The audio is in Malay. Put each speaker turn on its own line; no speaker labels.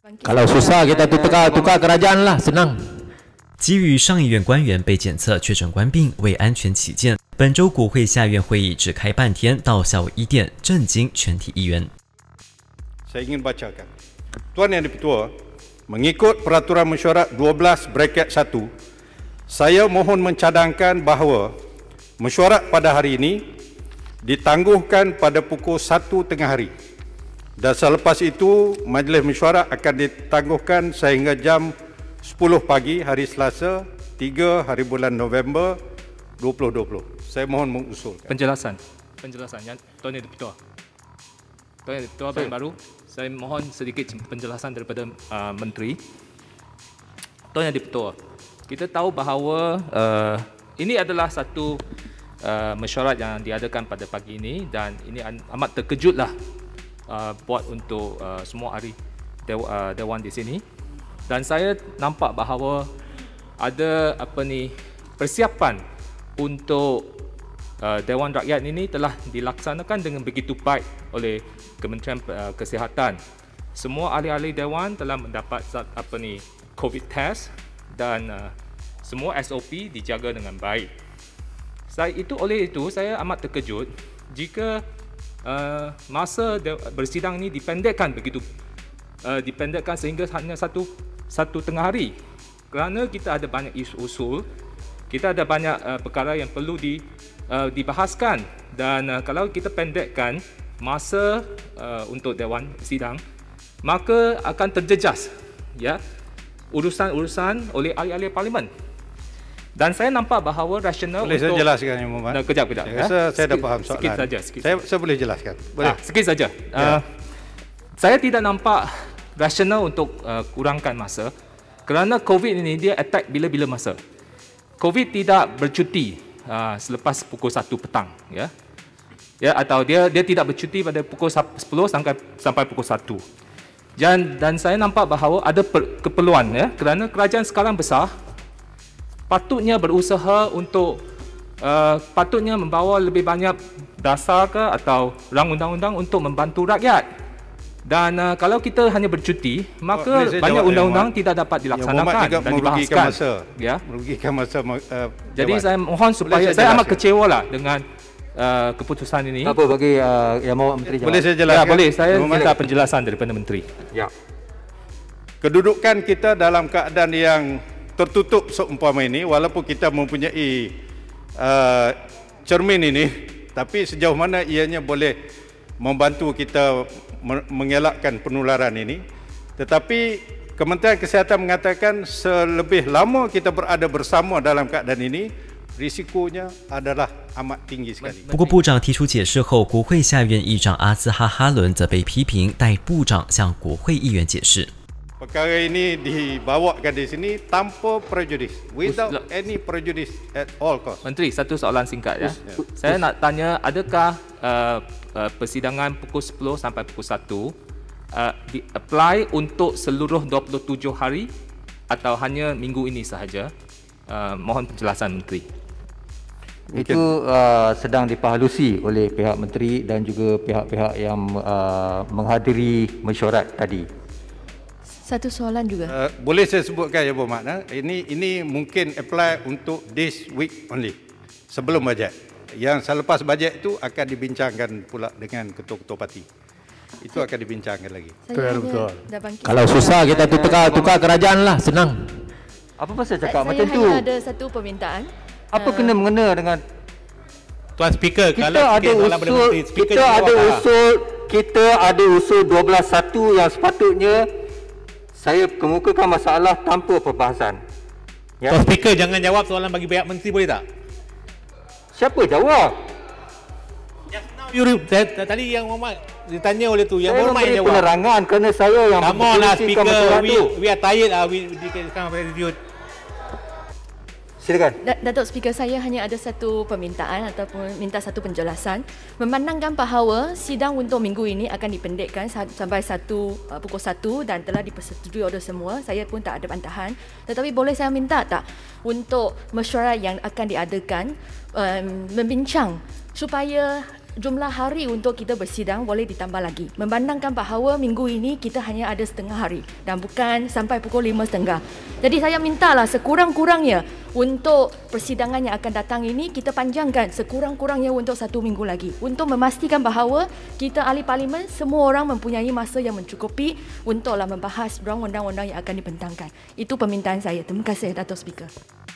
Kalau susah kita tukar kerajaan lah, senang。
基于上议院官员被检测确诊官病，为安全起见，本周国会下院会议只开半天，到下午1点，震惊全体议员。
Saya ingin bacakan. Tuan Yang Dipertua, mengikut Peraturan Mesyuarat 12/1, saya mohon mencadangkan bahawa mesyuarat pada hari ini ditangguhkan pada pukul 1 tengah hari. Dan selepas itu, majlis mesyuarat akan ditangguhkan sehingga jam 10 pagi hari Selasa 3 hari bulan November 2020. Saya mohon mengusulkan.
Penjelasan yang Tuan Yang Dipertua. Tuan Yang Dipertua baru saya mohon sedikit penjelasan daripada Menteri. Tuan Yang Dipertua, kita tahu bahawa ini adalah satu mesyuarat yang diadakan pada pagi ini dan ini amat terkejutlah buat untuk semua ahli Dewan di sini. Dan saya nampak bahawa ada persiapan untuk Dewan Rakyat ini telah dilaksanakan dengan begitu baik oleh Kementerian Kesihatan. Semua ahli-ahli Dewan telah mendapat COVID test dan semua SOP dijaga dengan baik. Oleh itu saya amat terkejut jika masa bersidang ini dipendekkan dipendekkan sehingga hanya satu tengah hari, kerana kita ada banyak isu-usul, kita ada banyak perkara yang perlu dibahaskan dan kalau kita pendekkan masa untuk Dewan sidang, maka akan terjejas urusan-urusan oleh ahli-ahli parlimen. Dan saya nampak bahawa rasional
boleh untuk... Boleh saya jelaskan, Yang Mohd?
Kejap.
Saya dah faham soalan.
Sikit saja.
Saya boleh jelaskan? Boleh?
Sikit saja. Saya tidak nampak rasional untuk kurangkan masa kerana COVID ini dia attack bila-bila masa. COVID tidak bercuti selepas pukul 1 petang. Atau dia tidak bercuti pada pukul 10 sampai pukul 1. Dan saya nampak bahawa ada keperluan kerana kerajaan sekarang besar, patutnya berusaha untuk patutnya membawa lebih banyak dasar ke atau rang undang-undang untuk membantu rakyat. Dan kalau kita hanya bercuti, maka banyak undang-undang tidak dapat dilaksanakan dan dibahaskan.
Merugikan masa.
Jadi saya mohon supaya saya amat kecewa lah dengan keputusan ini.
Apa bagi Yang Mohd Menteri jawab?
Boleh saya jelaskan?
Boleh, saya minta penjelasan daripada Menteri.
Kedudukan kita dalam keadaan yang tertutup seumpama ini, walaupun kita mempunyai cermin ini, tapi sejauh mana ianya boleh membantu kita mengelakkan penularan ini. Tetapi Kementerian Kesihatan mengatakan selebih lama kita berada bersama dalam keadaan ini, risikonya adalah amat tinggi sekali.
不过部长提出解释后，国会下院议长阿兹哈哈伦则被批评代部长向国会议员解释。
Perkara ini dibawakan di sini tanpa prejudice, without any prejudice at all cost.
Menteri, satu soalan singkat Saya nak tanya, adakah persidangan pukul 10 sampai pukul 1 di-apply untuk seluruh 27 hari atau hanya minggu ini sahaja? Mohon penjelasan Menteri.
Itu sedang diperhalusi oleh pihak Menteri dan juga pihak-pihak yang menghadiri mesyuarat tadi.
Satu soalan juga.
Boleh saya sebutkan, Ya Berhormat? Ini mungkin apply untuk this week only, sebelum bajet. Yang selepas bajet itu akan dibincangkan pula dengan ketua-ketua parti. Itu akan dibincangkan lagi.
Betul. Kalau susah kita tukar kerajaan lah, senang. Apa pasal cakap macam tu?
Saya hanya ada satu permintaan.
Apa kena-mengena dengan
Tuan Speaker?
Kita ada usul 12.1 yang sepatutnya saya kemukakan masalah tanpa perbahasan.
Tuan Speaker, jangan jawab soalan bagi pihak Menteri, boleh tak?
Siapa jawab?
Tadi Yang Mohd ditanya oleh tu, Yang
Mohd
jawab.
penerangan kerana saya yang
come on lah Speaker, we are tired we can come attitude.
Silakan.
Datuk Speaker, saya hanya ada satu permintaan ataupun minta satu penjelasan. Memandangkan bahawa sidang untuk minggu ini akan dipendekkan sampai pukul 1 dan telah dipersetujui oleh semua, saya pun tak ada bantahan. Tetapi boleh saya minta tak untuk mesyuarat yang akan diadakan membincang supaya jumlah hari untuk kita bersidang boleh ditambah lagi. Memandangkan bahawa minggu ini kita hanya ada setengah hari dan bukan sampai pukul 5.30. Jadi saya mintalah sekurang-kurangnya untuk persidangan yang akan datang ini kita panjangkan sekurang-kurangnya untuk 1 minggu lagi untuk memastikan bahawa kita ahli parlimen semua orang mempunyai masa yang mencukupi untuklah membahas undang-undang yang akan dibentangkan. Itu permintaan saya. Terima kasih Dato' Speaker.